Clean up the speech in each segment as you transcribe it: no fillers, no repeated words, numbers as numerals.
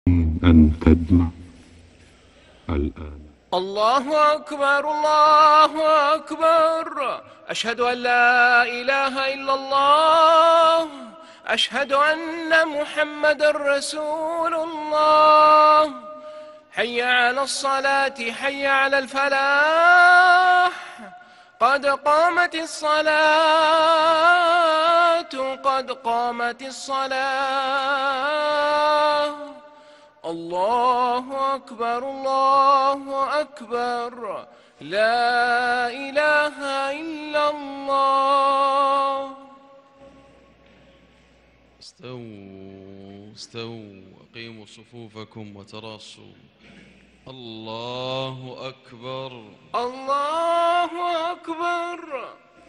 أن تدمع الآن. الله أكبر الله أكبر، أشهد أن لا إله إلا الله، أشهد أن محمد رسول الله. حي على الصلاة حي على الفلاح، قد قامت الصلاة قد قامت الصلاة. الله أكبر الله أكبر، لا إله إلا الله. استووا استووا أقيموا صفوفكم وتراصوا. الله أكبر الله أكبر.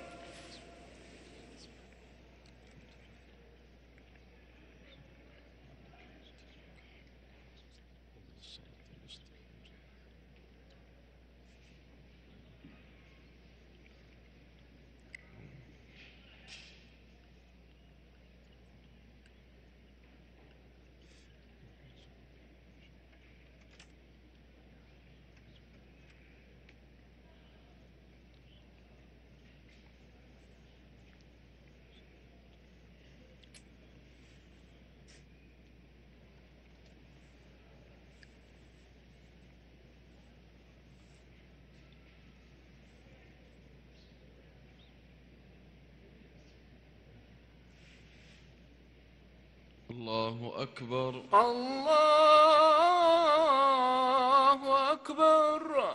الله أكبر الله أكبر.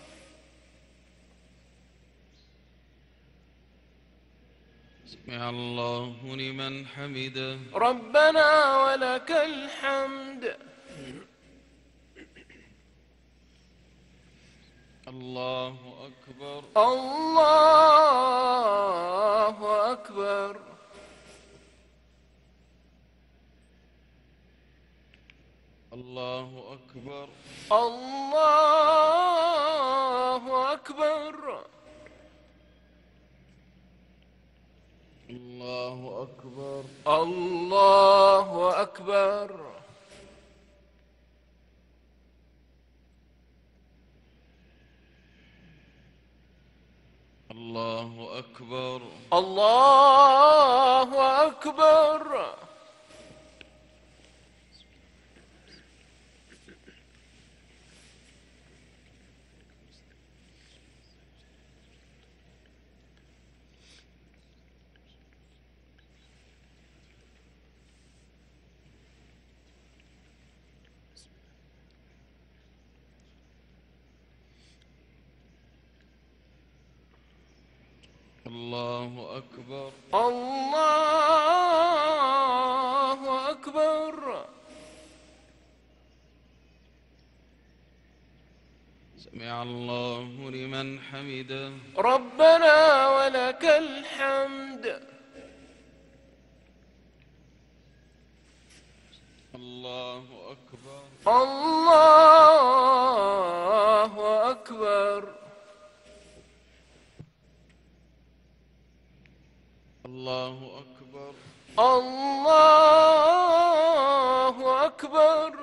سمع الله لمن حمده. ربنا ولك الحمد. الله أكبر الله أكبر. الله أكبر الله أكبر. الله أكبر الله أكبر. الله أكبر الله أكبر. الله أكبر الله أكبر. سمع الله لمن حمده. ربنا ولك الحمد. الله أكبر الله أكبر. الله أكبر الله أكبر.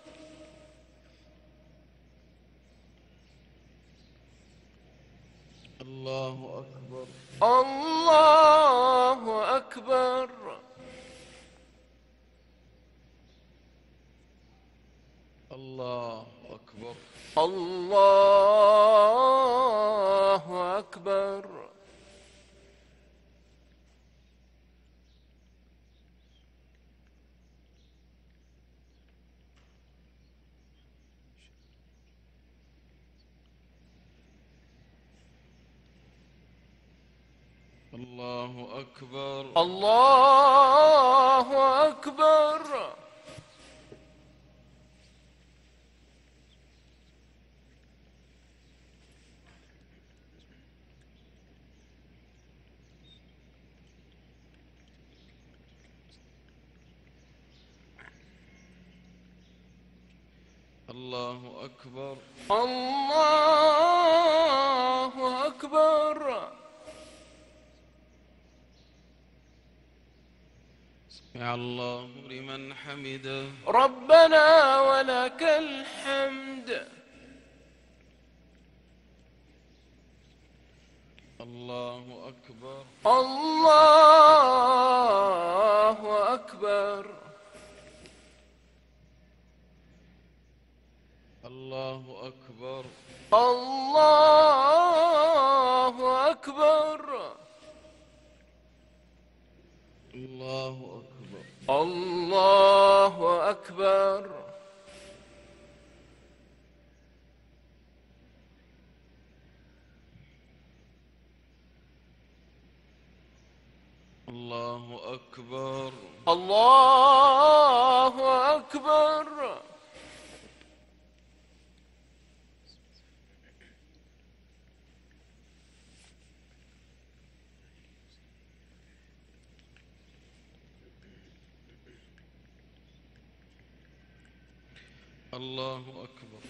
الله أكبر الله أكبر. الله أكبر الله أكبر. الله أكبر الله أكبر. الله أكبر الله أكبر. سمع الله لمن حمده. ربنا ولك الحمد. الله أكبر. الله أكبر. الله أكبر. الله أكبر. الله أكبر. الله أكبر. الله أكبر. الله أكبر. الله أكبر.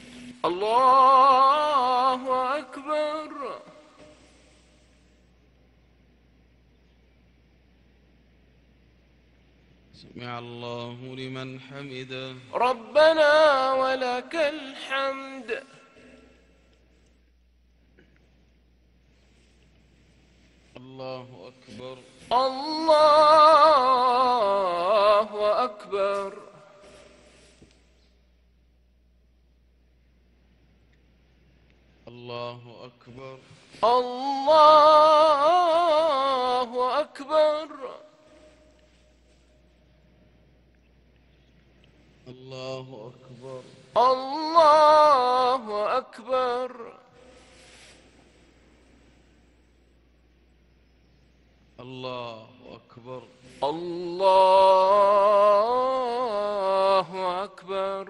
الله أكبر. سمع الله لمن حمده. ربنا ولك الحمد. الله أكبر. الله أكبر. الله أكبر. الله أكبر. الله أكبر. الله أكبر. الله أكبر. الله أكبر.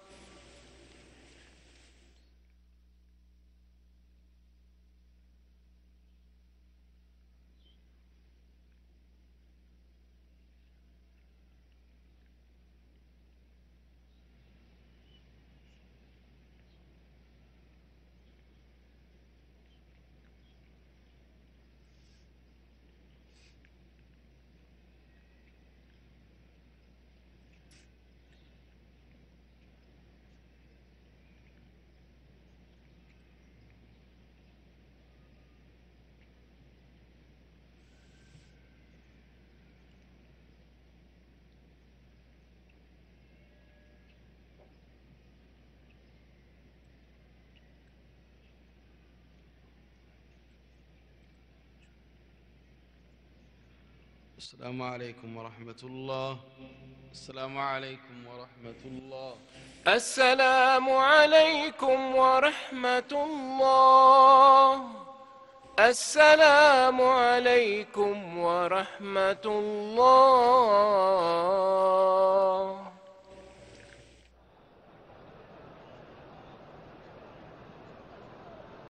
السلام عليكم ورحمة الله. السلام عليكم ورحمة الله. السلام عليكم ورحمة الله. السلام عليكم ورحمة الله.